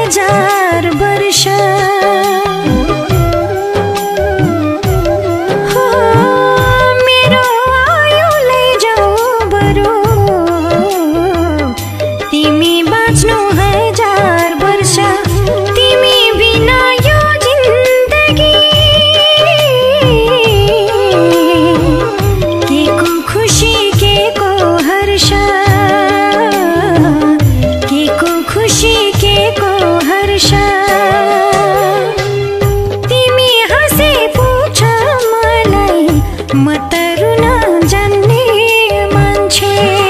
हजार वर्ष मेरो आयु लैजाऊ बरु तिमी बाँच्नु हजार वर्ष तिमी बिना यो जिन्दगी के को खुशी के को हर्ष के को खुशी के को हर्ष तिमी हाँसे पूछ मलाई म त रुन जान्ने मान्छे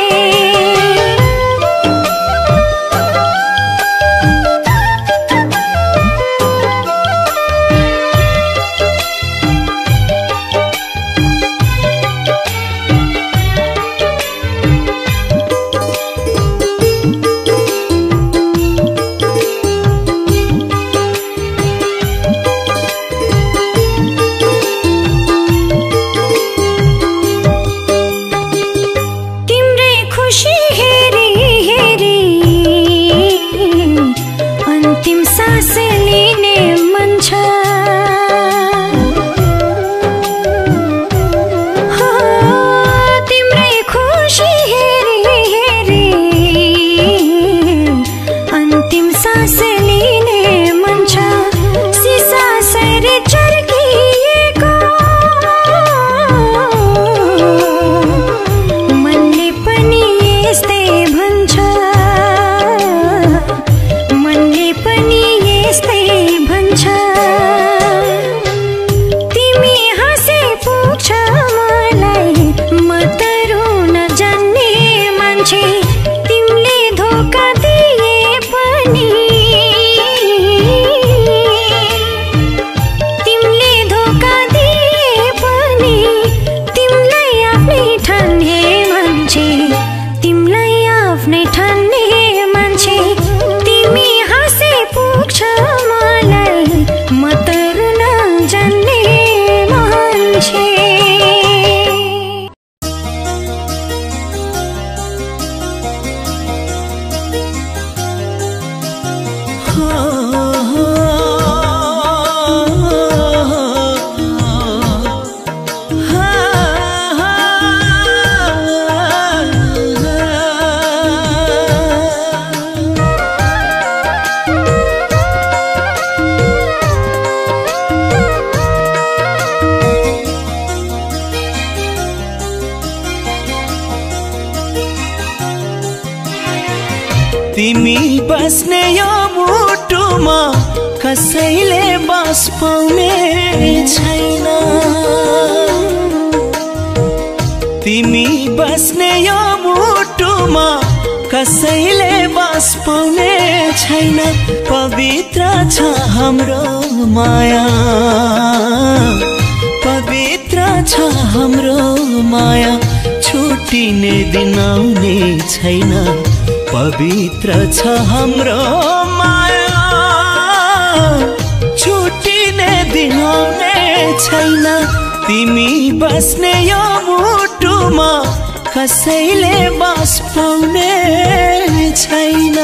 तिमी बस्ने यो मुटुमा कसैले बास पाउने छैन तिमी बस्ने यो मुटुमा कसैले बास पाउने छैन पवित्र छ हाम्रो माया पवित्र छ हाम्रो माया छुटिने दिन आउने छैन पवित्र छ हाम्रो माया छुटिने दिन आउने छैन तिमी बस्ने यो मुटुमा कसैले बास पाउने छैन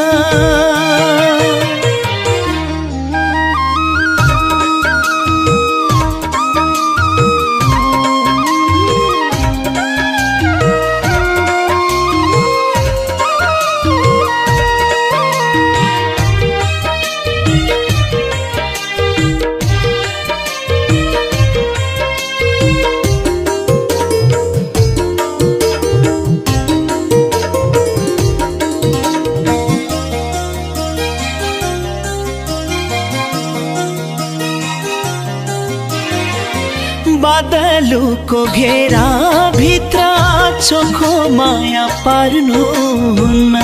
बादलुको घेरा भित्र चोखो माया पार्नु हुन्न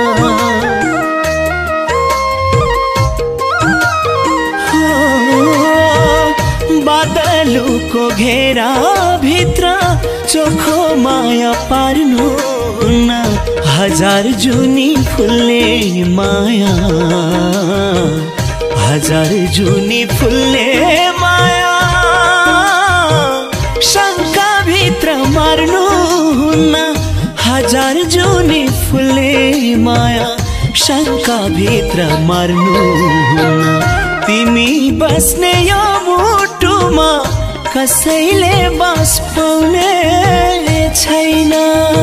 बादलुको घेरा भित्र चोखो माया पार्नु हुन्न हजार जुनी फुल्ने माया हजार जुनी फुल्ने माया शंका भित्र मार्नु हुन्न हजार जुनी फुल्ने माया शङ्का भित्र मर्नुहुन्न तिमी बस्ने यो मुटुमा कसैले बास पाउने छैन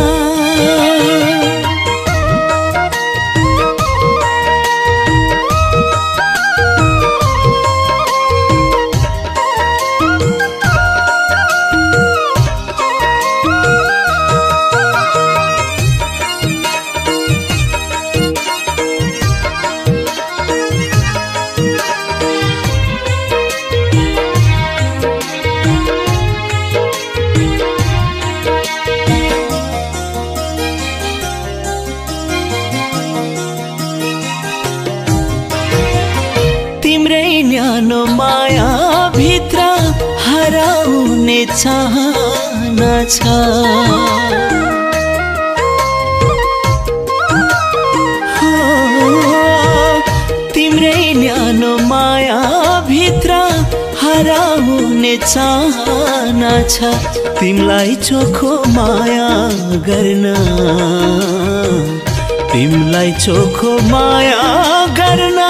न्यानो माया भित्र हराउने चाहना छ तिम्रै न्यानो माया भित्र हराउने चाहना छ तिमलाई चोखो माया गर्न तिमलाई चोखो माया गर्न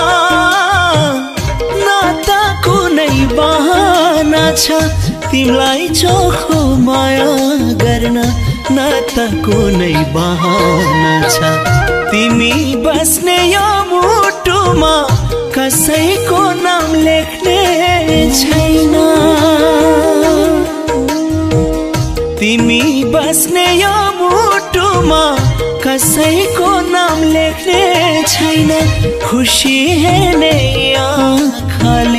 कुनै बहाना छ तिमलाई चोखो माया गर्न न त कुनै बहाना छ तिमी बस्ने यो मुटुमा कसैको नाम लेख्ने छैन तिमी बस्ने यो मुटुमा कसैको नाम लेख्ने छैन खुसी हेर्ने आँखाले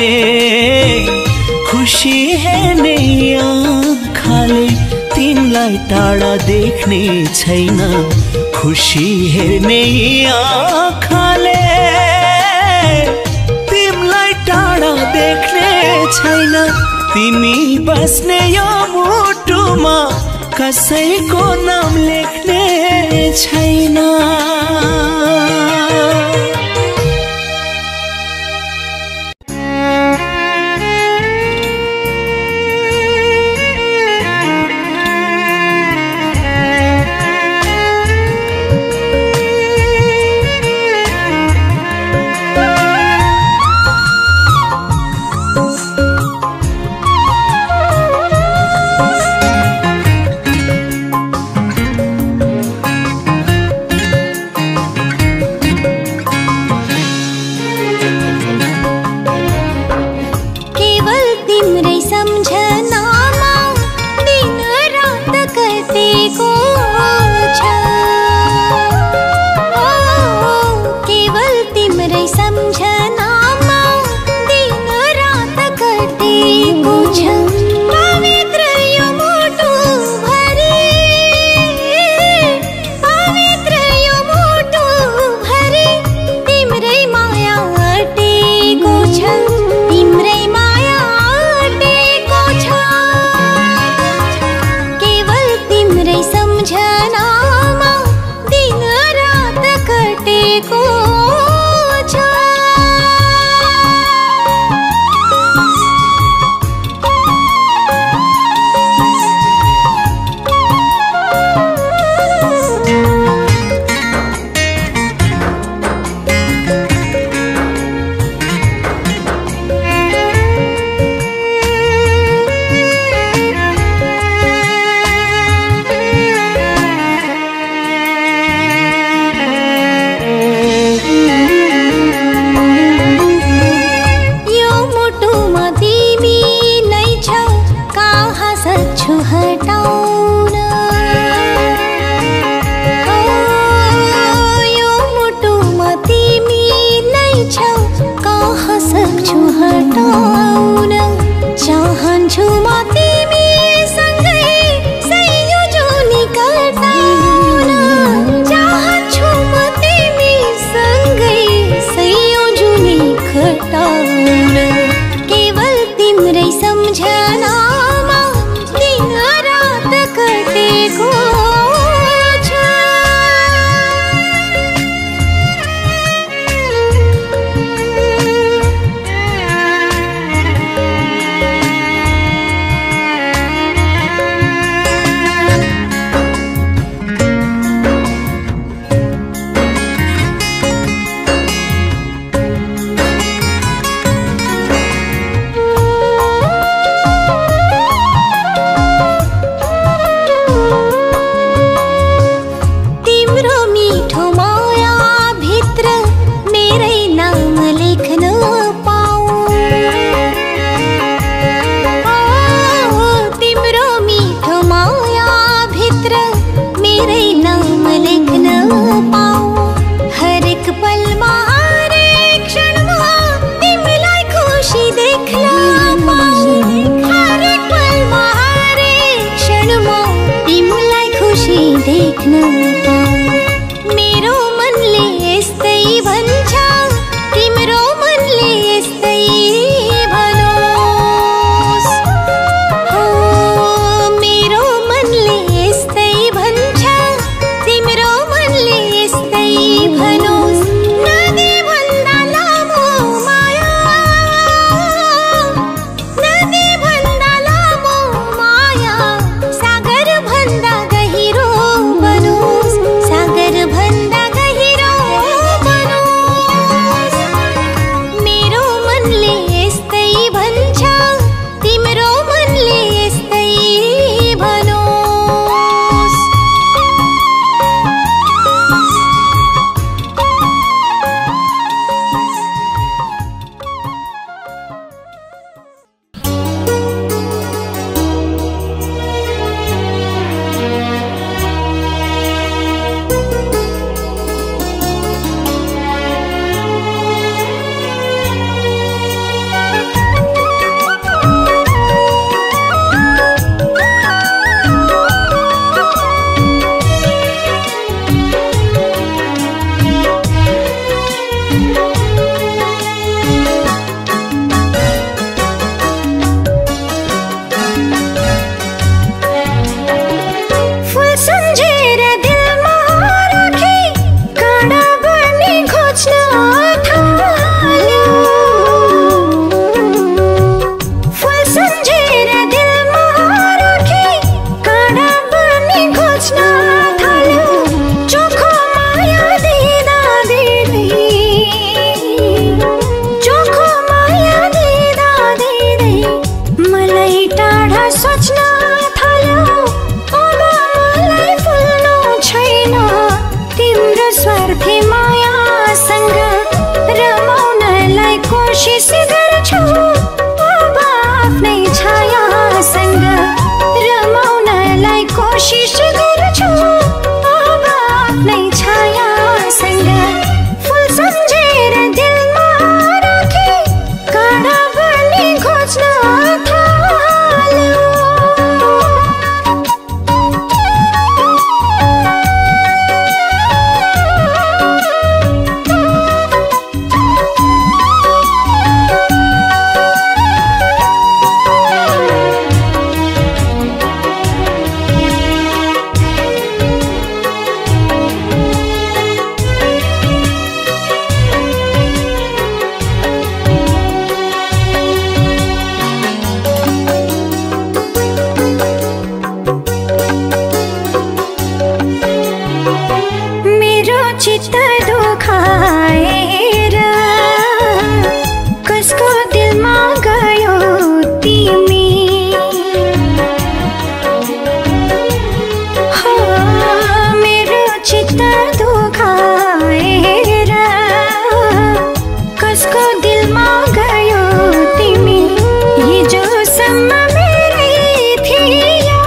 खुसी हेर्ने आँखाले तिमीलाई टाढा देख्ने छैन खुसी हेर्ने आँखाले तिमीलाई टाढा देख्ने छैन तिमी बस्ने यो मुटुमा कसैको नाम लेख्ने छैन देख्न पाऊँ। मेरो मनले यस्तै भन्छ, तिम्रो मनले यस्तै भनोस्। हो मेरो मनले यस्तै भन्छ, तिम्रो मनले यस्तै भनोस्। नदी भन्दा लामो माया, नदी भन्दा लामो माया, सागर भन्दा गहिरो बनोस्, सागर भन्दा गहिरो बनोस्। मेरो मनले यस्तै भन्छ, तिम्रो मनले यस्तै भनोस्। फुल सम्झेर दिलमा राखी, काँडा बन्ने खोज्न थाल्यो। फुल सम्झेर दिलमा राखी, काँडा बन्ने खोज्न थाल्यो। चोखो माया दिँदा दिँदै, चोखो माया दिँदा दिँदै मलाई टाढा सोच्न थाल्यो। अब मलाई फुल्नु छैन तिम्रो स्वार्थी मायासँग, रमाउनलाई कोसिस गर्छु अब आफ्नै छायासँग, रमाउनलाई कोसिस गर्छु अब आफ्नै छायासँग। फुल सम्झेर दिलमा राखी, काँडा बन्ने खोज्न थाल्यो। मेरो चित्त दुखाएर कसको दिलमा गयो तिमी? हो मेरो चित्त दुखाएर कसको दिलमा गयो तिमी? हिजोसम्म मेरै थियौ,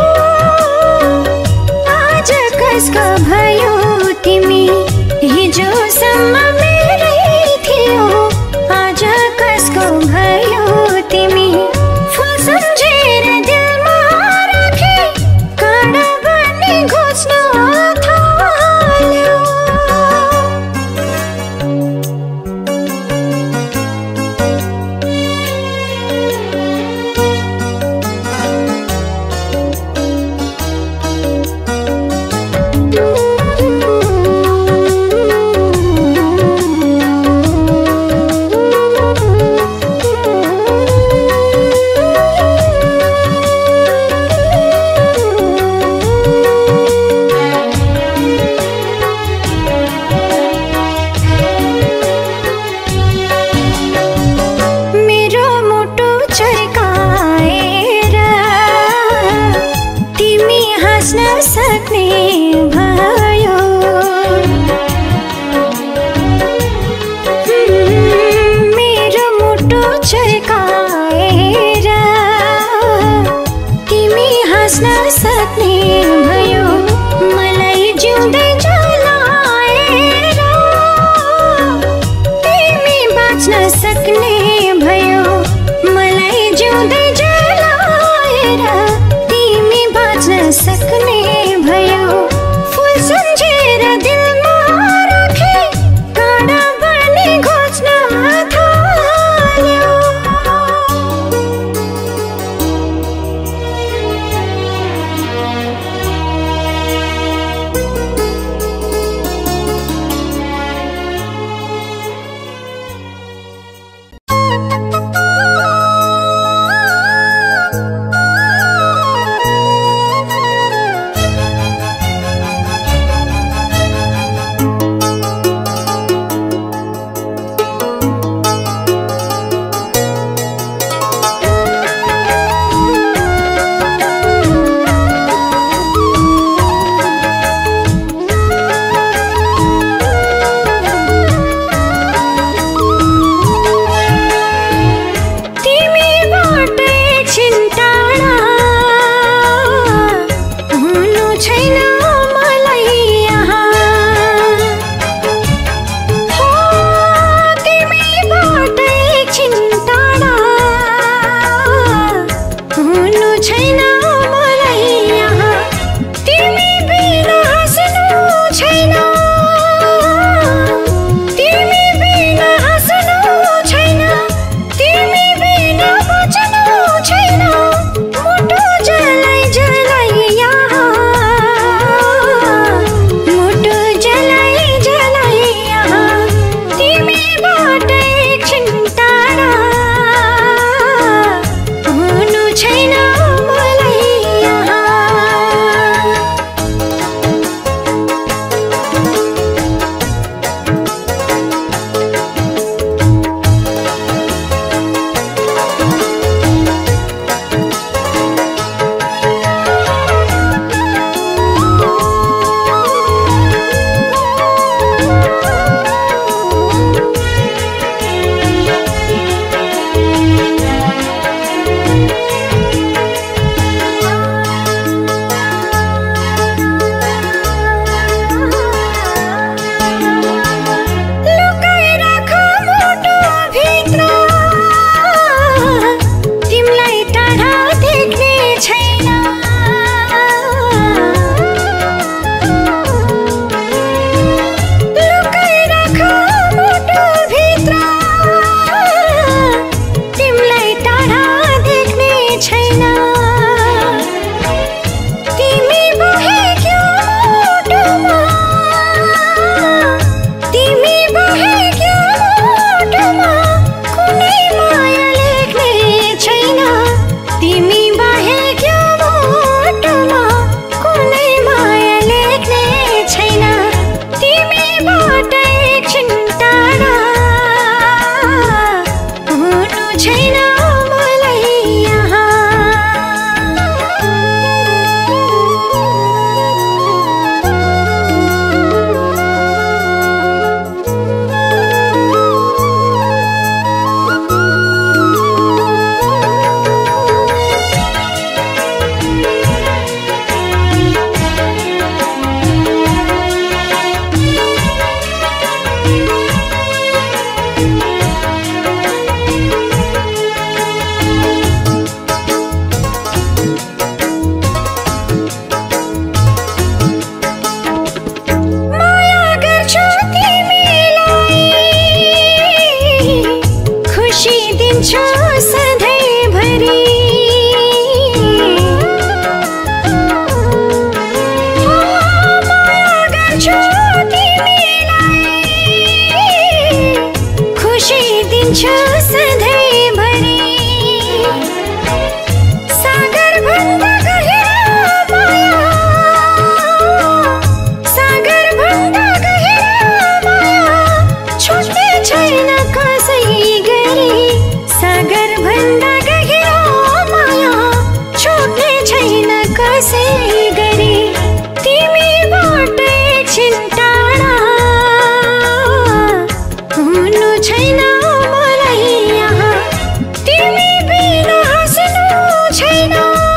आज कसको भयो तिमी? हिजोसम्म मेरै थियो, आज कसको भयो तिमी? फुल सम्झेर दिलमा राखी, काँडा बन्ने खोज्न थाल्यो। मेरो मुटु चर्काएर तिमी हाँस्न सक्ने भयो। मेरो मुटु चर्काएर तिमी हाँस्न सक्ने भयो। मलाई जिउँदै जलाएर तिमी बाँच्न सक्ने भयो। मलाई जिउँदै जलाएर तिमी बाँच्न सक्ने भयो। छ सधैँ भरि सागर भन्दा गहिरो माया सागर भन्दा गहिरो माया छुट्ने छैन कसै गरी सागर भन्दा गहिरो माया छुट्ने छैन कसै गरी तिमीबाट एकछिन टाढा हुनु छैन मलाई यहाँ तिमी बिना हाँस्नु छैन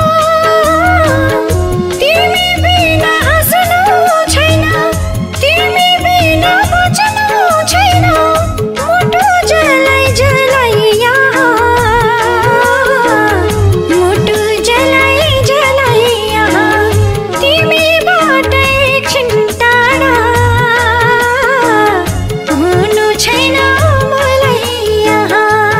तिमी बिना हाँस्नु छैन तिमी बिना बच्नु छैन मुटु जलाई जलाई यहाँ मुटु जलाई जलाई यहाँ तिमीबाट एकछिन टाढा हुनु छैन मलाई यहाँ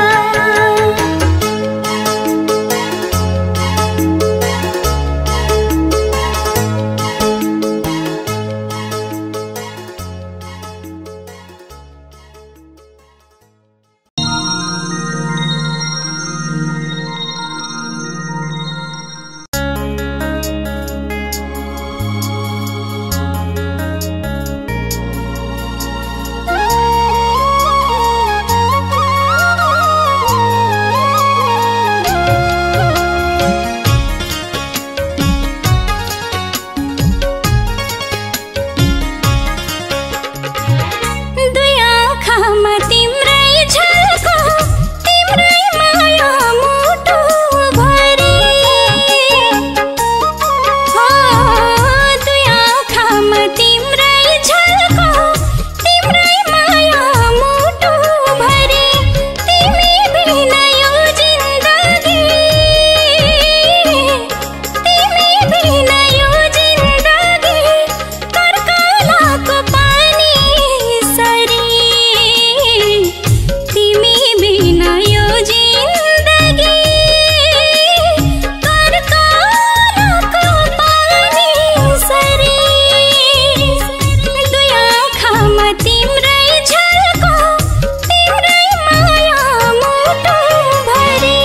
दुई आँखामा तिम्रै झल्को तिम्रै माया मुटु भरि हो दुई आँखामा तिम्रै झल्को तिम्रै माया मुटु भरि तिमी बिना यो जिन्दगी तिमी बिना यो जिन्दगी कर्कलाको पानी सरी तिमी बिना यो जिन्दगी कर्कलाको पानी सरी दुई आँखामा तिम्रै झल्को तिम्रै माया मुटु भरि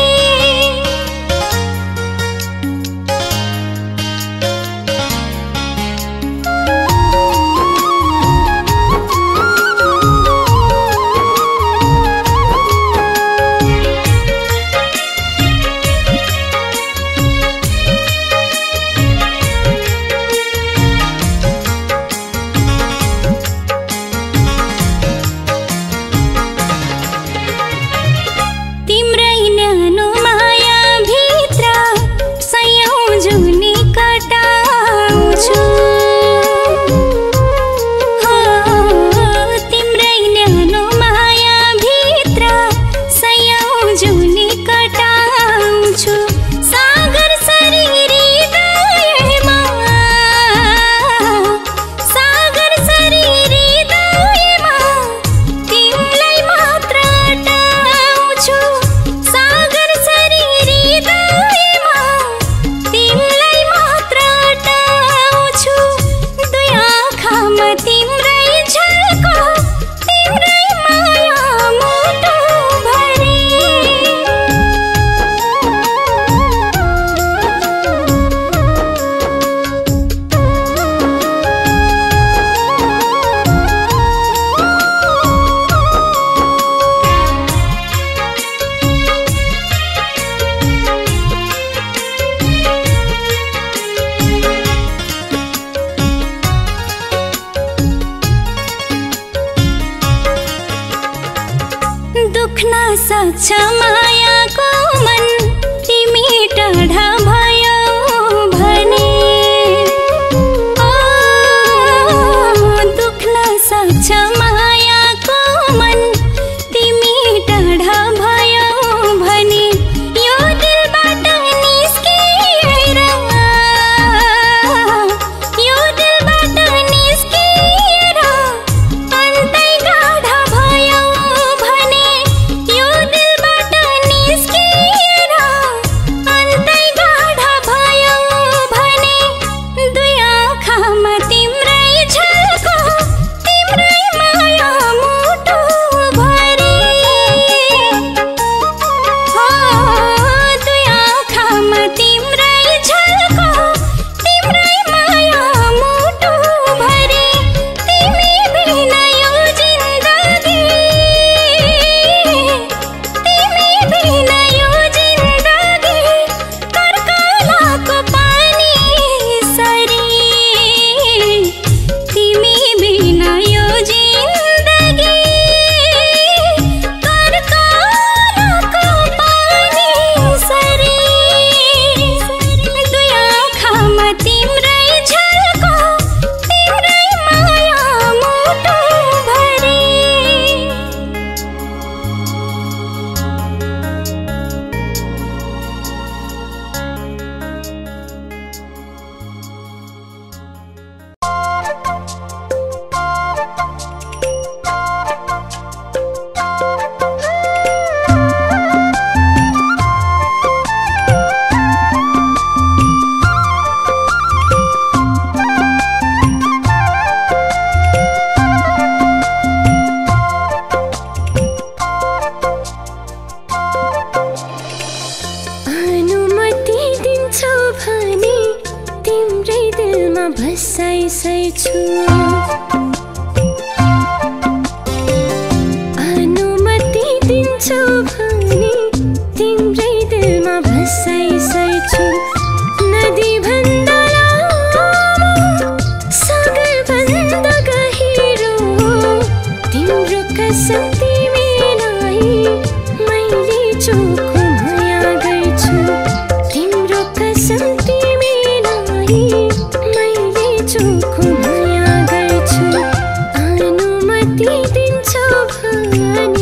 तिम्रै न्यानो माया भित्र सयौं जुनी कटाउँछु हो तिम्रै न्यानो माया भित्र सयौं जुनी कटाउँछु सागर सरी हृदयमा सागर सरी हृदयमा तिमीलाई मात्र अटाउँछु सागर सरी हृदयमा तिमीलाई मात्र अटाउँछु दुई आँखामा तिम्रै झल्को तिम्रै माया मुटु भरि दुख्न सक्छ मायाको मन तिमी टाढा भयौ भने ओ दुख्न सक्छ मायाको मन तिमी टाढा भयौ भने यो दिलबाट निस्किएर यो दिलबाट निस्किएर अन्तै गाढा भयौ भने यो दिलबाट बसाइसै छु अनुमति दिन्छौ भने तिम्रै दिलमा बसाइसै छु नदी भन्दा लामो सागर भन्दा गहिरो तिम्रो कसम तिमीलाई मैले चोखो माया गर्छु तिम्रो कसम तिमीलाई मैले चोखो माया गर्छु अनुमति दिन्छौ भने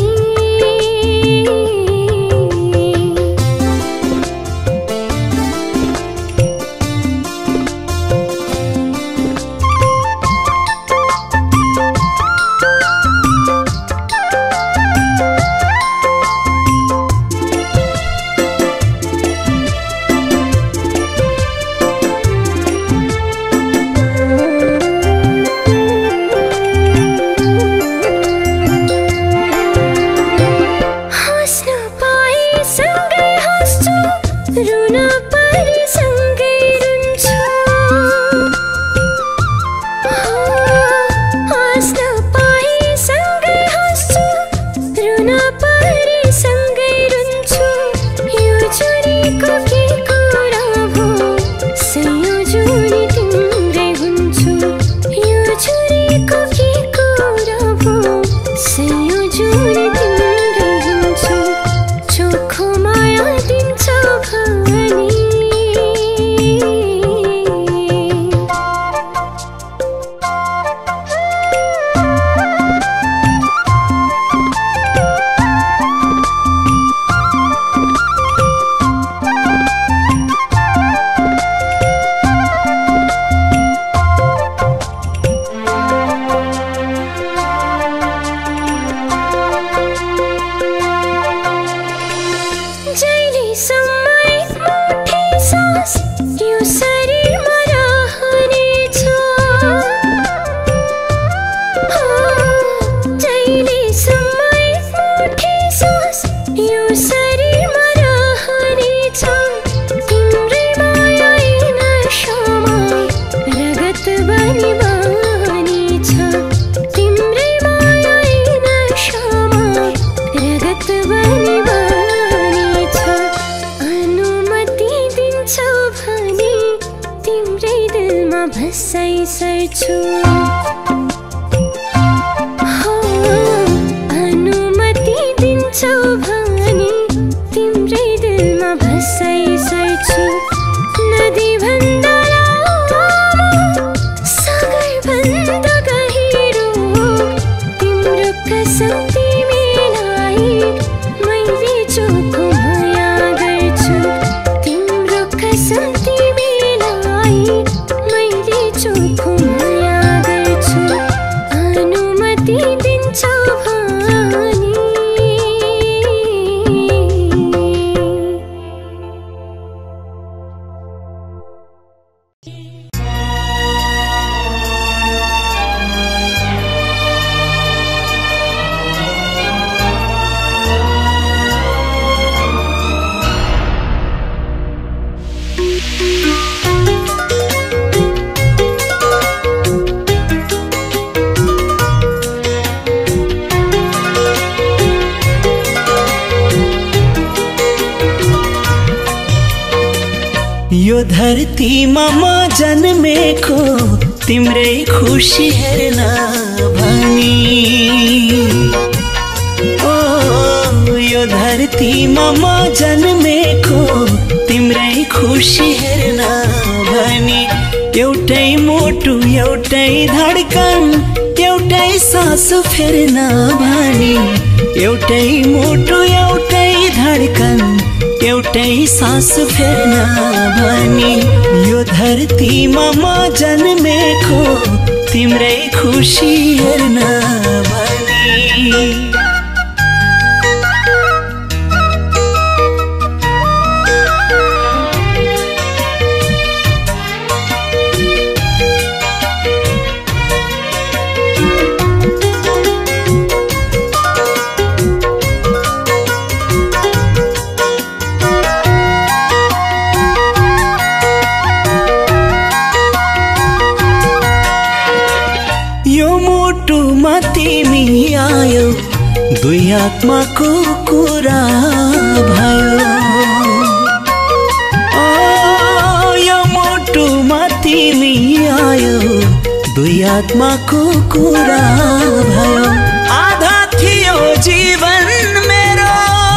बसाइसै छु अनुमति दिन्छौ भने तिम्रै दिलमा बसाइसै छु नदी भन्दा लामो सागर भन्दा गहिरो तिम्रो कसम तिमीलाई मैले चोखो माया गर्छु तिम्रो कसम तिमीलाई मैले चोखो माया गर्छु अनुमति दिन्छौ भने यो धरतीमा म जन्मेको तिम्रै खुसी हेर्न भनी ओ यो धरतीमा म जन्मेको तिम्रै खुसी हेर्न भनी एउटै मुटु एउटै धड्कन एउटै सास फेर्न भनी एउटै मुटु एउटै धड्कन एउटै सास फेर्न भनी यो धरतीमा म जन्मेको तिम्रै खुसी हेर्न भनी मुटुमा तिमी आयो, दुई आत्माको कुरा भयो। यो मुटुमा तिमी आयो, दुई आत्माको कुरा भयो। आधा थियो जीवन मेरो,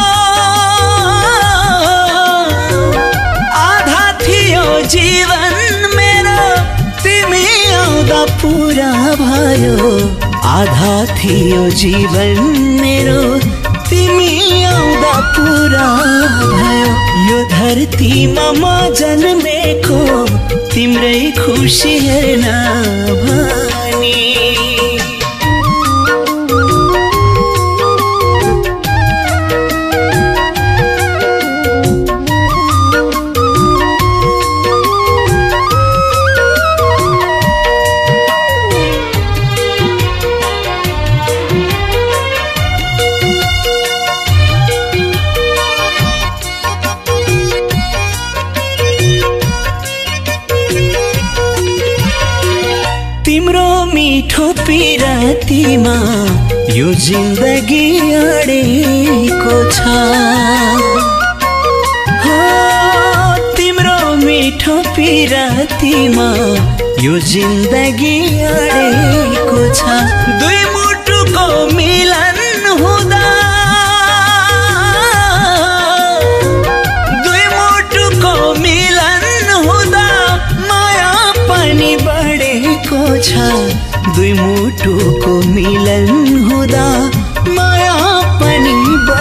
आधा थियो जीवन मेरो, तिमी आउँदा पुरा भयो। आधा थियो जीवन मेरो, तिमी आउँदा पुरा भयो। यो धरतीमा म जन्मेको तिम्रै खुसी हेर्न भनी। तिम्रो मिठो पिरातीमा यो जिन्दगी अडेको छ। तिम्रो मिठो पिरातीमा यो जिन्दगी अडेको छ। दुई मुटुको मिलन हुँदा, दुई मुटुको मिलन हुँदा माया पनि बढेको छ। दुई मुटुको मिलन हुँदा माया पनि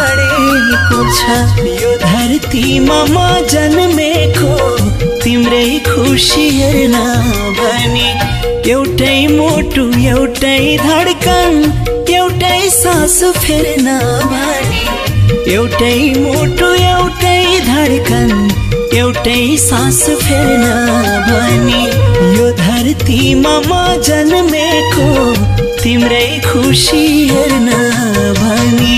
बढेको छ। यो धरतीमा म जन्मेको तिम्रै खुसी हेर्न भनी। एउटै मुटु एउटै धड्कन एउटै सास फेर्न भनी। एउटै मुटु एउटै धड्कन एउटै सास फेर्न भनी। यो धरतीमा म जन्मेको तिम्रै खुसी हेर्न भनी।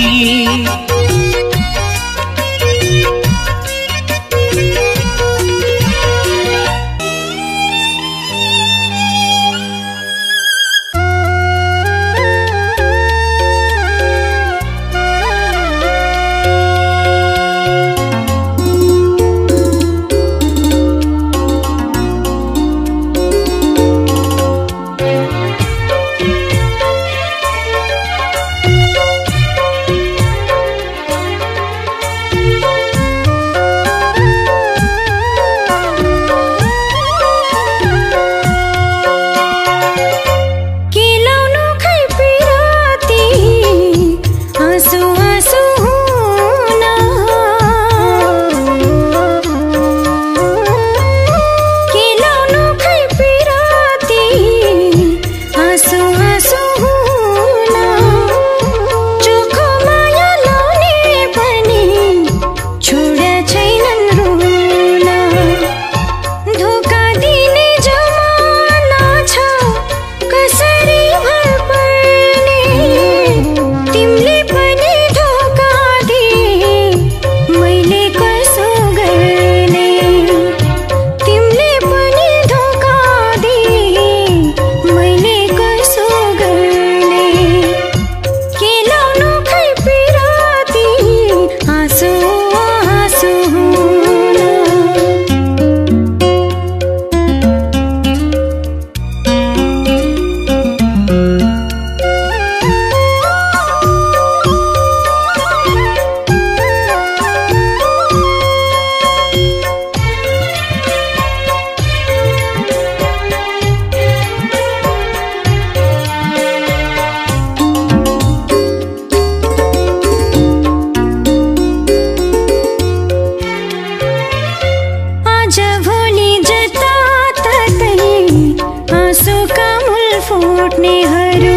फुट्ने